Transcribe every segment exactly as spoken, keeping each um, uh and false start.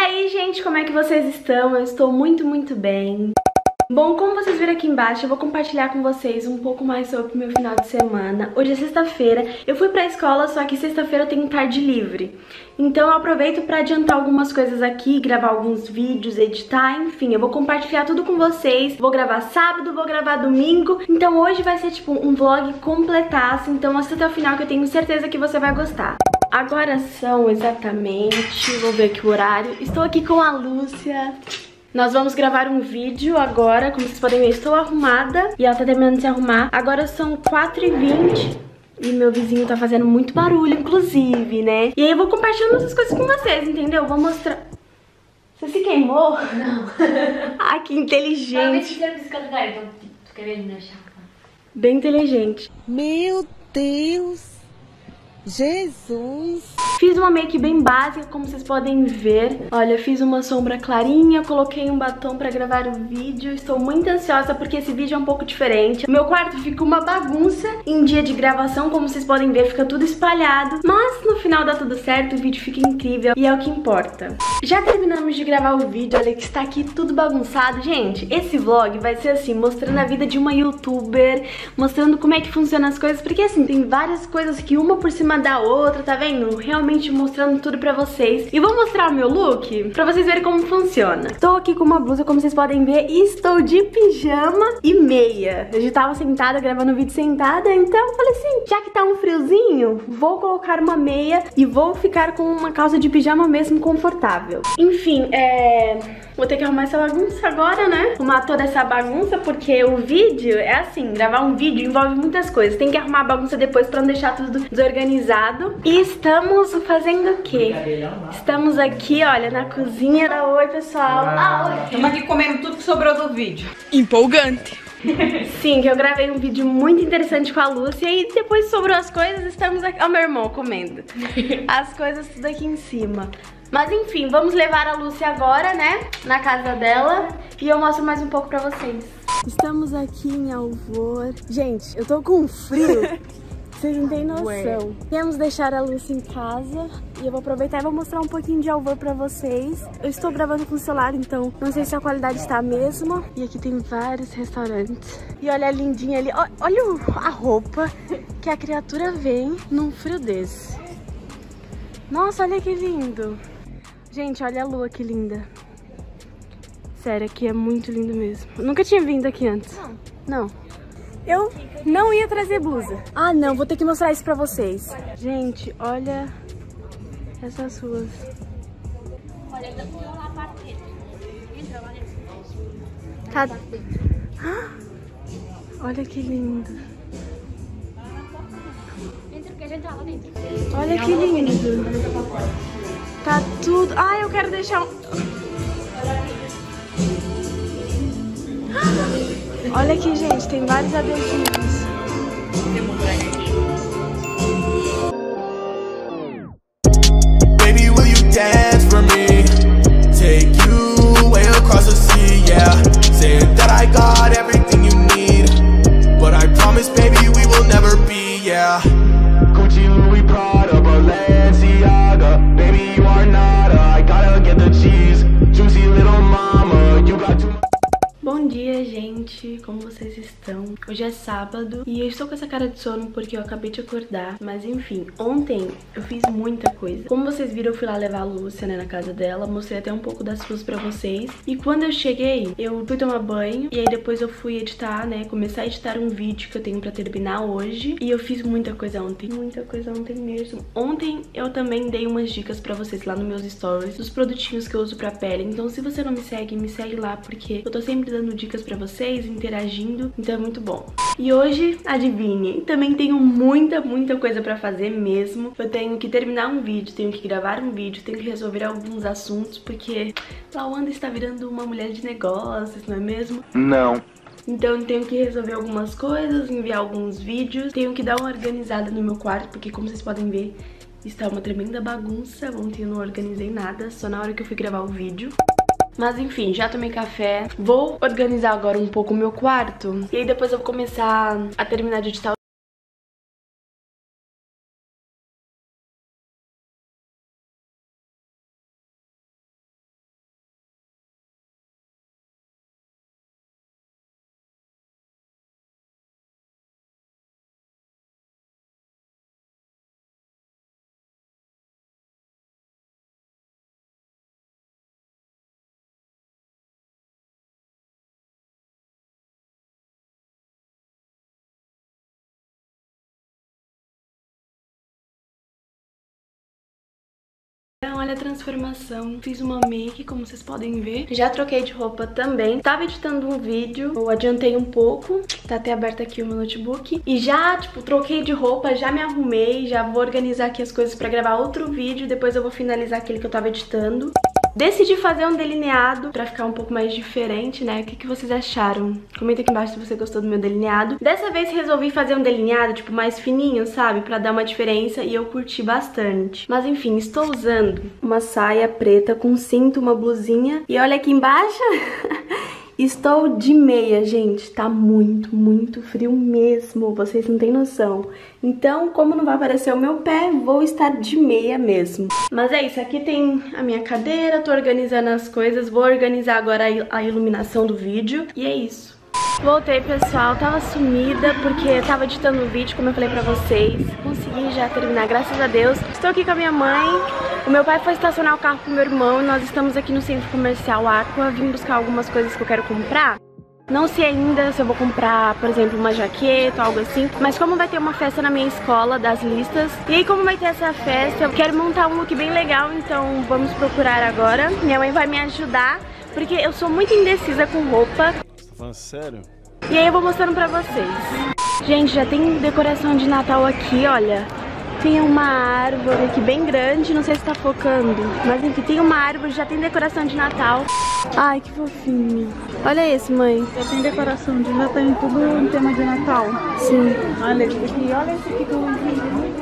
aí, gente, como é que vocês estão? Eu estou muito, muito bem. Bom, como vocês viram aqui embaixo, eu vou compartilhar com vocês um pouco mais sobre o meu final de semana. Hoje é sexta-feira, eu fui pra escola, só que sexta-feira eu tenho tarde livre. Então eu aproveito pra adiantar algumas coisas aqui, gravar alguns vídeos, editar, enfim, eu vou compartilhar tudo com vocês. Vou gravar sábado, vou gravar domingo, então hoje vai ser tipo um vlog completaço, então assista até o final que eu tenho certeza que você vai gostar. Agora são exatamente, vou ver aqui o horário, estou aqui com a Lúcia. Nós vamos gravar um vídeo agora, como vocês podem ver, estou arrumada e ela tá terminando de se arrumar. Agora são quatro e vinte e meu vizinho tá fazendo muito barulho, inclusive, né? E aí eu vou compartilhando essas coisas com vocês, entendeu? Vou mostrar... Você se queimou? Não. Ai, que inteligente. Bem inteligente. Meu Deus! Jesus! Fiz uma make bem básica, como vocês podem ver. Olha, fiz uma sombra clarinha, coloquei um batom pra gravar o vídeo. Estou muito ansiosa porque esse vídeo é um pouco diferente. O meu quarto fica uma bagunça em dia de gravação, como vocês podem ver, fica tudo espalhado. Mas no final dá tudo certo, o vídeo fica incrível e é o que importa. Já terminamos de gravar o vídeo, olha que está aqui tudo bagunçado. Gente, esse vlog vai ser assim, mostrando a vida de uma youtuber, mostrando como é que funcionam as coisas, porque assim, tem várias coisas que uma por cima da outra, tá vendo? Realmente mostrando tudo pra vocês. E vou mostrar o meu look pra vocês verem como funciona. Estou aqui com uma blusa, como vocês podem ver, e estou de pijama e meia. Eu já tava sentada, gravando o vídeo sentada, então falei assim, já que tá um friozinho, vou colocar uma meia e vou ficar com uma calça de pijama mesmo confortável. Enfim, é... vou ter que arrumar essa bagunça agora, né? Arrumar toda essa bagunça, porque o vídeo é assim, gravar um vídeo envolve muitas coisas. Tem que arrumar a bagunça depois pra não deixar tudo desorganizado. E estamos fazendo o quê? Estamos aqui, olha, na cozinha da Oi, pessoal. Ah, oi. Estamos aqui comendo tudo que sobrou do vídeo. Empolgante! Sim, que eu gravei um vídeo muito interessante com a Lúcia e depois sobrou as coisas, estamos aqui... Ó, meu irmão comendo. As coisas tudo aqui em cima. Mas enfim, vamos levar a Lúcia agora, né, na casa dela e eu mostro mais um pouco pra vocês. Estamos aqui em Alvor. Gente, eu tô com frio. Vocês não têm noção. Viemos deixar a Lúcia em casa e eu vou aproveitar e vou mostrar um pouquinho de Alvor pra vocês. Eu estou gravando com o celular, então não sei se a qualidade está a mesma. E aqui tem vários restaurantes. E olha a lindinha ali. Olha a roupa que a criatura vem num frio desse. Nossa, olha que lindo. Gente, olha a lua que linda. Sério, aqui é muito lindo mesmo. Eu nunca tinha vindo aqui antes. Não. Não. Eu não ia trazer blusa. Ah, não, vou ter que mostrar isso pra vocês. Gente, olha essas ruas. Tá... Olha que lindo. Olha que lindo. Tá tudo... Ah, eu quero deixar um... Olha aqui, gente, tem vários adesivos. Baby, will you dance for me? Take you way across the sea, yeah. Saying that I got everything you need, but I promise, baby, we will never be, yeah. Gucci, Louis, Prada, Balenciaga. Baby, you are nada. I gotta get the cheese. Juicy little mama, you got too much. Bom dia, gente, como vocês estão? Hoje é sábado e eu estou com essa cara de sono porque eu acabei de acordar. Mas enfim, ontem eu fiz muita coisa. Como vocês viram, eu fui lá levar a Lúcia, né, na casa dela. Mostrei até um pouco das ruas pra vocês. E quando eu cheguei, eu fui tomar banho e aí depois eu fui editar, né, começar a editar um vídeo que eu tenho pra terminar hoje. E eu fiz muita coisa ontem, muita coisa ontem mesmo. Ontem eu também dei umas dicas pra vocês lá nos meus stories dos produtinhos que eu uso pra pele. Então se você não me segue, me segue lá porque eu tô sempre dando dicas pra vocês, interagindo, então é muito bom. E hoje, adivinhem, também tenho muita, muita coisa pra fazer mesmo. Eu tenho que terminar um vídeo, tenho que gravar um vídeo, tenho que resolver alguns assuntos, porque Lawanda está virando uma mulher de negócios, não é mesmo? Não. Então eu tenho que resolver algumas coisas, enviar alguns vídeos, tenho que dar uma organizada no meu quarto, porque como vocês podem ver, está uma tremenda bagunça. Ontem eu não organizei nada, só na hora que eu fui gravar o vídeo. Mas enfim, já tomei café. Vou organizar agora um pouco o meu quarto. E aí depois eu vou começar a terminar de editar Olha a transformação, fiz uma make, como vocês podem ver. Já troquei de roupa também. Tava editando um vídeo, eu adiantei um pouco. Tá até aberto aqui o meu notebook. E já, tipo, troquei de roupa, já me arrumei. Já vou organizar aqui as coisas pra gravar outro vídeo. Depois eu vou finalizar aquele que eu tava editando. Decidi fazer um delineado pra ficar um pouco mais diferente, né? O que, que vocês acharam? Comenta aqui embaixo se você gostou do meu delineado. Dessa vez resolvi fazer um delineado, tipo, mais fininho, sabe? Pra dar uma diferença e eu curti bastante. Mas enfim, estou usando uma saia preta com cinto, uma blusinha. E olha aqui embaixo... Estou de meia, gente, tá muito, muito frio mesmo, vocês não têm noção. Então, como não vai aparecer o meu pé, vou estar de meia mesmo. Mas é isso, aqui tem a minha cadeira, tô organizando as coisas, vou organizar agora a iluminação do vídeo e é isso. Voltei, pessoal, tava sumida porque tava editando o vídeo, como eu falei pra vocês. Consegui já terminar, graças a Deus. Estou aqui com a minha mãe. O meu pai foi estacionar o carro com o meu irmão e nós estamos aqui no centro comercial Aqua. Vim buscar algumas coisas que eu quero comprar. Não sei ainda se eu vou comprar, por exemplo, uma jaqueta ou algo assim. Mas como vai ter uma festa na minha escola das listas, e aí como vai ter essa festa, eu quero montar um look bem legal, então vamos procurar agora. Minha mãe vai me ajudar, porque eu sou muito indecisa com roupa. Falando sério? E aí eu vou mostrando pra vocês. Gente, já tem decoração de Natal aqui, olha. Tem uma árvore aqui bem grande, não sei se tá focando. Mas enfim, tem uma árvore, já tem decoração de Natal. Ai, que fofinho. Olha esse, mãe. Já tem decoração, de, já tem tudo um tema de Natal. Sim. Olha esse aqui, olha esse aqui que eu vi.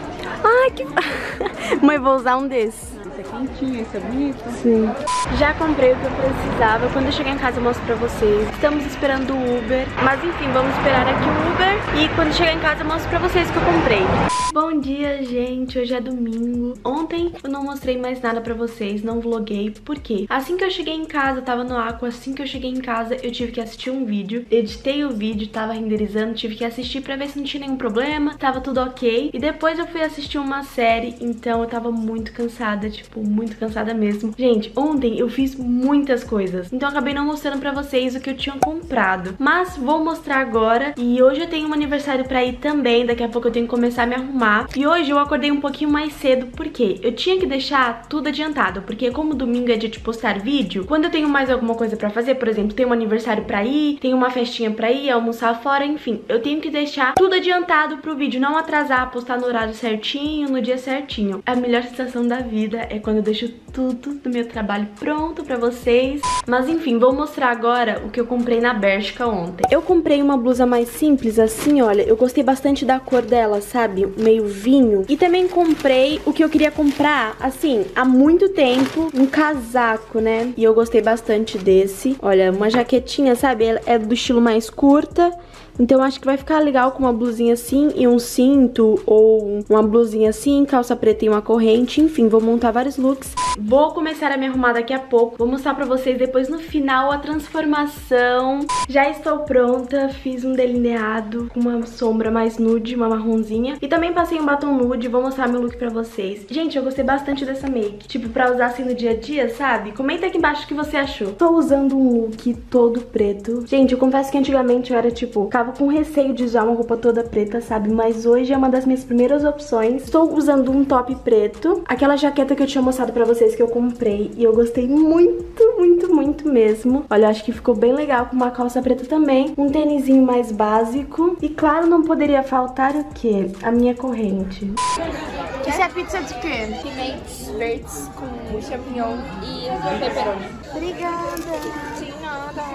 Ai, que... Mãe, vou usar um desses. Esse é quentinho, esse é bonito. Sim. Já comprei o que eu precisava. Quando eu chegar em casa eu mostro pra vocês. Estamos esperando o Uber. Mas enfim, vamos esperar aqui o Uber. E quando chegar em casa eu mostro pra vocês o que eu comprei. Bom dia, gente. Hoje é domingo. Ontem eu não mostrei mais nada pra vocês. Não vloguei. Por quê? Assim que eu cheguei em casa, eu tava no Aqua. Assim que eu cheguei em casa, eu tive que assistir um vídeo. Editei o vídeo, tava renderizando. Tive que assistir pra ver se não tinha nenhum problema. Tava tudo ok. E depois eu fui assistir uma série. Então eu tava muito cansada. Tipo, muito cansada mesmo. Gente, ontem eu fiz muitas coisas. Então eu acabei não mostrando pra vocês o que eu tinha comprado. Mas vou mostrar agora. E hoje eu tenho um aniversário pra ir também. Daqui a pouco eu tenho que começar a me arrumar. E hoje eu acordei um pouquinho mais cedo, porque eu tinha que deixar tudo adiantado, porque como domingo é dia de postar vídeo, quando eu tenho mais alguma coisa pra fazer, por exemplo, tem um aniversário pra ir, tem uma festinha pra ir, almoçar fora, enfim, eu tenho que deixar tudo adiantado pro vídeo, não atrasar, postar no horário certinho, no dia certinho. A melhor sensação da vida é quando eu deixo tudo do meu trabalho pronto pra vocês. Mas enfim, vou mostrar agora o que eu comprei na Bershka ontem. Eu comprei uma blusa mais simples assim, olha, eu gostei bastante da cor dela, sabe? Meio vinho. E também comprei o que eu queria comprar, assim, há muito tempo, um casaco, né? E eu gostei bastante desse. Olha, uma jaquetinha, sabe? É do estilo mais curta. Então acho que vai ficar legal com uma blusinha assim e um cinto, ou uma blusinha assim, calça preta e uma corrente. Enfim, vou montar vários looks. Vou começar a me arrumar daqui a pouco. Vou mostrar pra vocês depois no final a transformação. Já estou pronta, fiz um delineado com uma sombra mais nude, uma marronzinha. E também passei um batom nude, vou mostrar meu look pra vocês. Gente, eu gostei bastante dessa make. Tipo, pra usar assim no dia a dia, sabe? Comenta aqui embaixo o que você achou. Tô usando um look todo preto. Gente, eu confesso que antigamente eu era tipo... tava com receio de usar uma roupa toda preta, sabe? Mas hoje é uma das minhas primeiras opções. Estou usando um top preto. Aquela jaqueta que eu tinha mostrado pra vocês que eu comprei. E eu gostei muito, muito, muito mesmo. Olha, eu acho que ficou bem legal com uma calça preta também. Um tênisinho mais básico. E claro, não poderia faltar o quê? A minha corrente. Isso é pizza de quê? Pimentos verdes com champignon e pepperoni. Obrigada. Sem nada.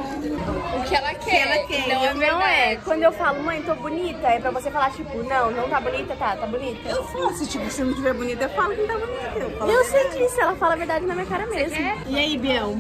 O que ela quer, ela quer. Não, é Não é, quando eu falo, mãe, tô bonita, é pra você falar, tipo, não, não tá bonita, tá, tá bonita. Eu falo, se tipo, se não tiver bonita, eu falo que não tá bonita. Eu, falo Eu sei disso, ela fala a verdade na minha cara mesmo. E aí, Biel?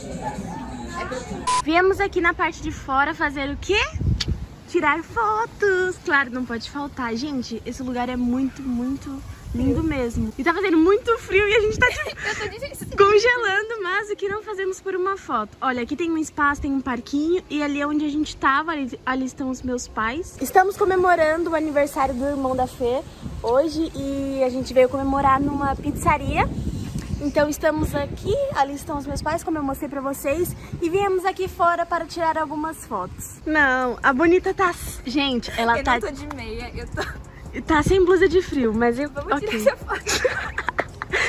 Viemos aqui na parte de fora fazer o quê? Tirar fotos. Claro, não pode faltar. Gente, esse lugar é muito, muito lindo mesmo. E tá fazendo muito frio e a gente tá tipo, congelando, mas o que não fazemos por uma foto? Olha, aqui tem um espaço, tem um parquinho e ali é onde a gente tava, ali, ali estão os meus pais. Estamos comemorando o aniversário do irmão da Fê hoje e a gente veio comemorar numa pizzaria. Então estamos aqui, ali estão os meus pais, como eu mostrei pra vocês, e viemos aqui fora para tirar algumas fotos. Não, a bonita tá... Gente, ela eu tá... Eu não tô de meia, eu tô... Tá sem blusa de frio, mas eu... Vamos okay. tirar essa foto. Vamos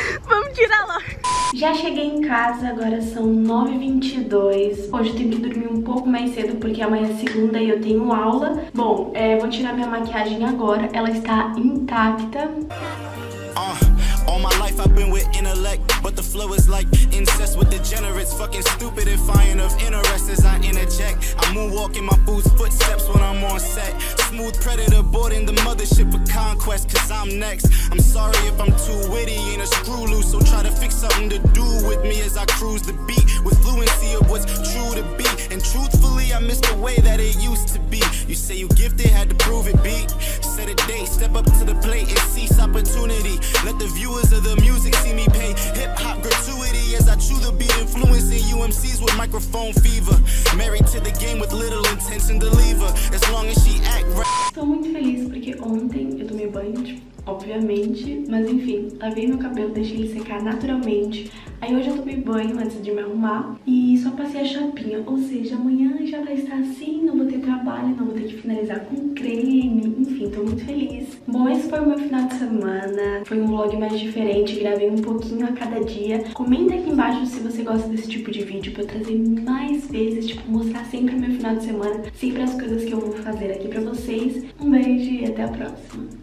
Vamos tirar logo. Já cheguei em casa, agora são nove e vinte e dois. Hoje eu tenho que dormir um pouco mais cedo porque amanhã é segunda e eu tenho aula. Bom, é, vou tirar minha maquiagem agora, ela está intacta. All my life I've been with intellect, but the flow is like incest with degenerates. Fucking stupid and fine of interest as I interject. I moonwalk in my boots, footsteps when I'm on set. Smooth predator boarding the mothership of conquest, cause I'm next. I'm sorry if I'm too witty, ain't a screw loose, so try to fix something to do with me as I cruise the beat with fluency of what's true to be. And truthfully, I miss the way that it used to be. You say you gifted, had to prove it, beat. Set a date, step up to the plate and seize opportunity. Let the viewers of the music see me pay hip-hop gratuity as I chew the beat, influencing U M Cs with microphone fever. Married to the game with little intention to leave her, as long as she act right. Estou muito feliz porque ontem eu tomei banho, tipo, obviamente, mas enfim, lavei meu cabelo, deixei ele secar naturalmente. Aí hoje eu tomei banho antes de me arrumar e só passei a chapinha, ou seja, amanhã já vai estar assim, não vou ter trabalho, não vou ter que finalizar com creme, enfim, tô muito feliz. Bom, esse foi o meu final de semana, foi um vlog mais diferente, gravei um pouquinho a cada dia. Comenta aqui embaixo se você gosta desse tipo de vídeo pra eu trazer mais vezes, tipo, mostrar sempre o meu final de semana, sempre as coisas que eu vou fazer aqui pra vocês. Um beijo e até a próxima.